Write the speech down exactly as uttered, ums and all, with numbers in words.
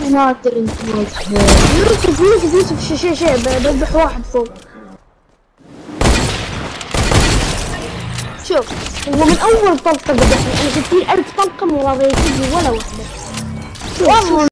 نادر انت وجهك. يوسف يوسف يوسف شي شي شي بذبح واحد فوق. شوف هو من اول طلقة ذبحني، انا ستين ألف طلقة مو راضي يجيب ولا واحدة. شوف